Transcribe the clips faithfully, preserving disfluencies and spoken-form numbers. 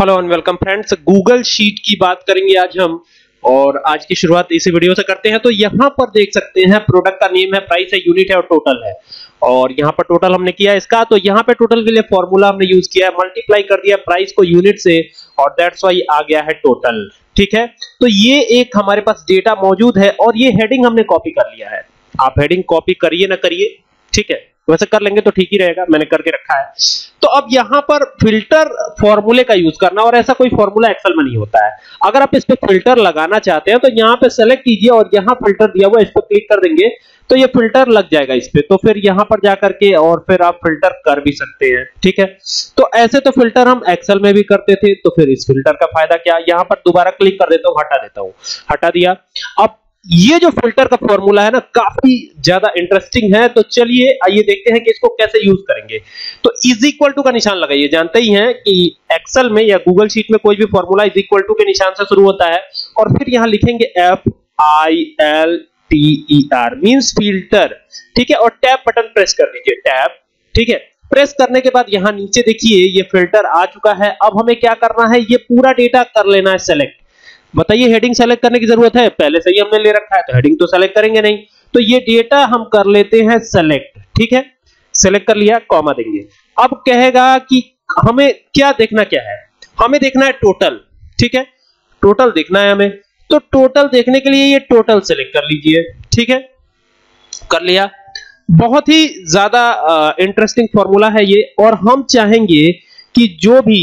Hello and welcome friends, Google sheet की बात करेंगे आज हम। और आज की शुरुआत इसी वीडियो से करते हैं। तो यहाँ पर देख सकते हैं प्रोडक्ट का नेम है, प्राइस है, यूनिट है और टोटल है। और यहाँ पर टोटल हमने किया इसका, तो यहाँ पे टोटल के लिए फॉर्मूला हमने यूज किया है, मल्टीप्लाई कर दिया प्राइस को यूनिट से और दैट्स व्हाई आ गया है टोटल। ठीक है, तो ये एक हमारे पास डेटा मौजूद है और ये हेडिंग हमने कॉपी कर लिया है। आप हेडिंग कॉपी करिए ना करिए, ठीक है, वैसे कर लेंगे तो ठीक ही रहेगा, मैंने करके रखा है। तो अब यहां पर फिल्टर फॉर्मूले का यूज करना, और ऐसा कोई फॉर्मूला एक्सेल में नहीं होता है। अगर आप इस पे फिल्टर लगाना चाहते हैं तो यहां पे सेलेक्ट कीजिए और यहां फिल्टर दिया हुआ है, इस पे क्लिक कर देंगे तो ये फिल्टर लग जाएगा इस पे। तो फिर यहां पर जाकर के और फिर आप फिल्टर कर भी सकते हैं। ठीक है, तो ऐसे तो फिल्टर हम एक्सेल में भी करते थे, तो फिर इस फिल्टर का फायदा क्या। यहां पर दोबारा क्लिक कर देता हूं, हटा देता हूं, हटा दिया। अब ये जो फिल्टर का फॉर्मूला है ना, काफी ज्यादा इंटरेस्टिंग है। तो चलिए आइए देखते हैं कि इसको कैसे यूज करेंगे। तो इज इक्वल टू का निशान लगाइए। जानते ही हैं कि एक्सेल में या गूगल शीट में कोई भी फॉर्मूला इज इक्वल टू के निशान से शुरू होता है। और फिर यहां लिखेंगे F I L T E R, means filter. ठीक है, और टैब बटन प्रेस कर लीजिए, टैब। ठीक है, प्रेस करने के बाद यहां नीचे देखिए ये फिल्टर आ चुका है। अब हमें क्या करना है, ये पूरा डेटा कर लेना है सेलेक्ट। बताइए, हेडिंग सेलेक्ट करने की जरूरत है? पहले से ही हमने ले रखा है तो हेडिंग तो सेलेक्ट करेंगे नहीं। तो ये डेटा हम कर लेते हैं सेलेक्ट। ठीक है, सेलेक्ट कर लिया, कॉमा देंगे। अब कहेगा कि हमें क्या देखना, क्या है, हमें देखना है टोटल। ठीक है, टोटल देखना है हमें। तो टोटल देखने के लिए ये टोटल सेलेक्ट कर लीजिए। ठीक है, कर लिया। बहुत ही ज्यादा इंटरेस्टिंग फॉर्मूला है ये। और हम चाहेंगे कि जो भी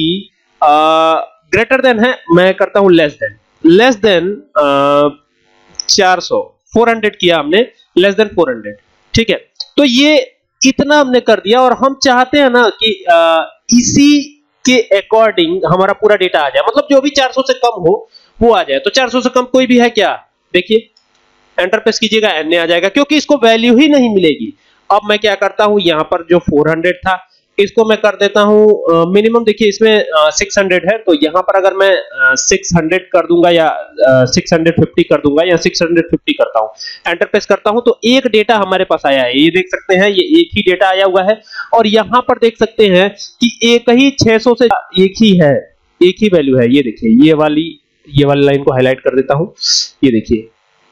ग्रेटर देन है, मैं करता हूं लेस देन। लेस देन चार सौ, फोर हंड्रेड किया हमने, लेस देन फोर हंड्रेड। ठीक है, तो ये इतना हमने कर दिया। और हम चाहते हैं ना कि आ, इसी के अकॉर्डिंग हमारा पूरा डेटा आ जाए, मतलब जो भी चार सौ से कम हो वो आ जाए। तो चार सौ से कम कोई भी है क्या? देखिए, एंटर प्रेस कीजिएगा, एन आ जाएगा, क्योंकि इसको वैल्यू ही नहीं मिलेगी। अब मैं क्या करता हूं, यहां पर जो फोर हंड्रेड था इसको मैं कर देता हूं मिनिमम। देखिए इसमें सिक्स हंड्रेड है, तो यहां पर अगर मैं सिक्स हंड्रेड कर दूंगा या सिक्स फिफ्टी कर दूंगा या सिक्स फिफ्टी करता हूं, एंटर प्रेस करता हूं, तो एक डेटा हमारे पास आया है। ये देख सकते हैं, ये एक ही डेटा आया हुआ है। और यहां पर देख सकते हैं कि एक ही छह सौ से एक ही है, एक ही वैल्यू है। ये देखिए, ये वाली ये वाली लाइन को हाईलाइट कर देता हूं, ये देखिए,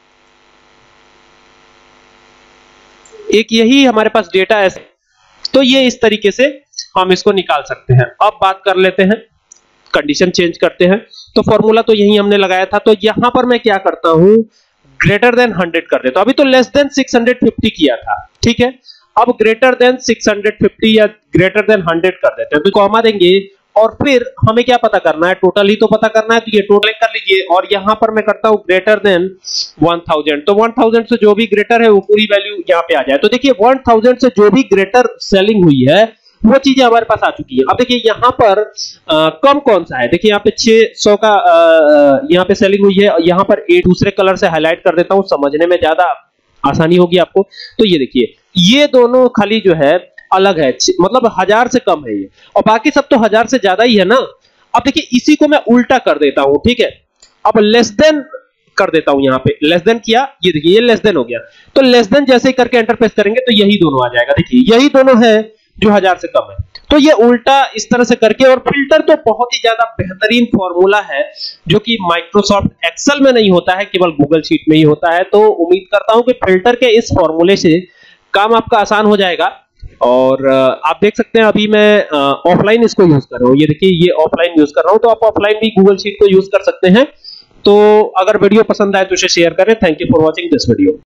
एक यही हमारे पास डेटा है। तो ये इस तरीके से हम इसको निकाल सकते हैं। अब बात कर लेते हैं, कंडीशन चेंज करते हैं। तो फॉर्मूला तो यही हमने लगाया था। तो यहां पर मैं क्या करता हूं, ग्रेटर देन हंड्रेड कर देता हूं। अभी तो लेस देन सिक्स फिफ्टी किया था। ठीक है, अब ग्रेटर देन सिक्स फिफ्टी या ग्रेटर देन हंड्रेड कर देते हैं। तो कॉमा देंगे और फिर हमें क्या पता करना है, टोटल ही तो पता करना है। तो ये टोटल कर लीजिए और यहां पर मैं करता हूं ग्रेटर देन वन थाउजेंड। तो वन थाउजेंड से जो भी ग्रेटर है वो पूरी वैल्यू यहां पे आ जाए। तो देखिए वन थाउजेंड से जो भी ग्रेटर सेलिंग हुई है वो चीजें हमारे पास आ चुकी है। अब देखिए यहां पर आ, कम कौन सा है, देखिए यहां पे छह सौ का यहां पे सेलिंग हुई है। यहां पर एक दूसरे कलर से हाईलाइट कर देता हूं, समझने में ज्यादा आसानी होगी आपको। तो ये देखिए, ये दोनों खाली जो है अलग है, मतलब हजार से कम है ये, और बाकी सब तो हजार से ज्यादा ही है ना। अब देखिए इसी को मैं उल्टा कर देता हूं। ठीक है, अब लेस देन कर देता हूं, यहां पे लेस देन किया, ये देखिए ये लेस देन हो गया। तो लेस देन जैसे ही करके एंटर प्रेस करेंगे तो यही दोनों आ जाएगा। देखिए यही दोनों है जो हजार से कम है। तो ये उल्टा इस तरह से करके, और फिल्टर तो बहुत ही ज्यादा बेहतरीन फॉर्मूला है जो कि माइक्रोसॉफ्ट एक्सेल में नहीं होता है, केवल गूगल शीट में ही होता है। तो उम्मीद करता हूं कि फिल्टर के इस फॉर्मूले से काम आपका आसान हो जाएगा। और आप देख सकते हैं अभी मैं ऑफलाइन इसको यूज कर रहा हूं, ये देखिए ये ऑफलाइन यूज कर रहा हूं। तो आप ऑफलाइन भी गूगल शीट को यूज कर सकते हैं। तो अगर वीडियो पसंद आए तो इसे शेयर करें। Thank you for watching this video.